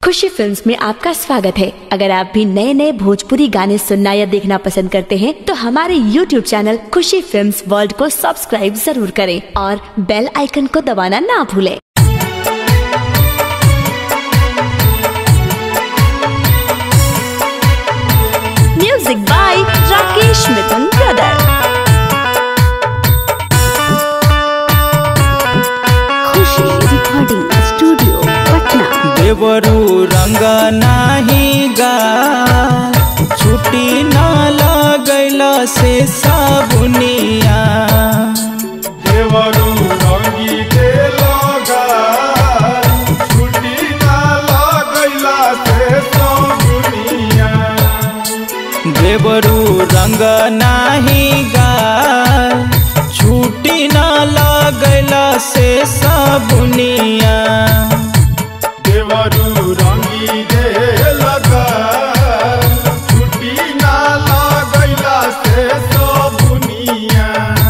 खुशी films में आपका स्वागत है। अगर आप भी नए नए भोजपुरी गाने सुनना या देखना पसंद करते हैं तो हमारे YouTube channel Khushi films world को सब्सक्राइब जरूर करें और बेल आइकन को दबाना ना भूलें। Music by Rakesh Mithun brother. Khushi recording studio Patna. देवरू रंग नाही गा छुट्टी ना लगैला से साबुनिया। देवरू रंगी दे लगा छुट्टी ना लगैला से साबुनिया। देवरू रंग नाही गा छुट्टी ना लगैला से साबुनिया। देवरू रंगी दे लगा छुट्टी ना लगैला से साबुनिया।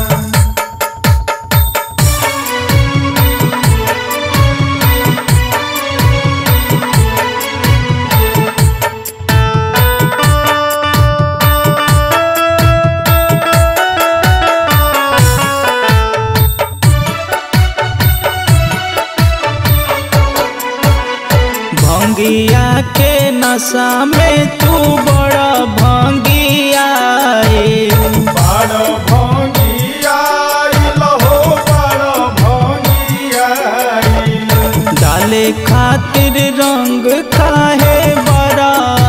भंगिया के नशा में तू बड़ा भंगिया बड़ा भंगिया लहो बड़ा भंगिया। डाले खातिर रंग काहे बड़ा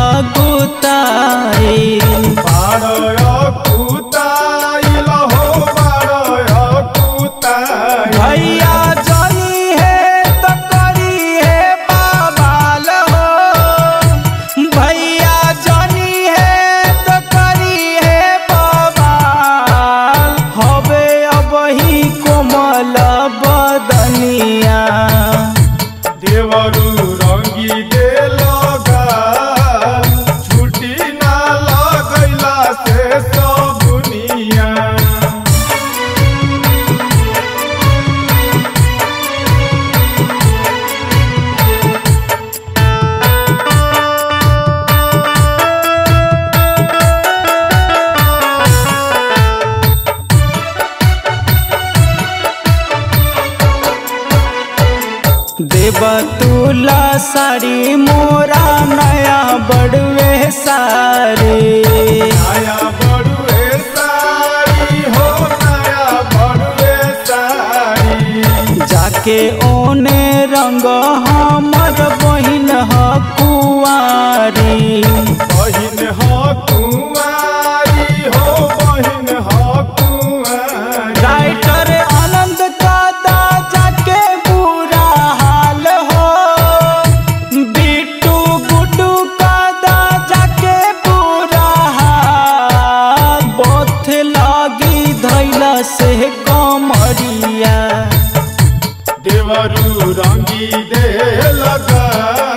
गुताई। बड़ा कुताई लहो बड़ा कुताई। भैया जानी है तो करी है बाबाल हो। भैया जानी है तो करी है बाबाल। हवे अब ही कोमल बदनिया। देवरू रंगी दे लगा छुट्टी ना लगैला से साबुनिया। देवा तुला साड़ी मोरा नया बड़वे सारे। नया बड़ुए साड़ी हो नया बड़ुए साड़ी। जाके ओने रंग हमर बहिन ह कुंवारी। बहिन हो कुंवारी हो बहिन हो कुंवारी। राइटर आनंद का दा जाके बुरा हाल हो। बिट्टू गुड्डू का दा जाके बुरा हाल। बोथ लागी धैला से कमरिया। देवरू रंगी दे लगा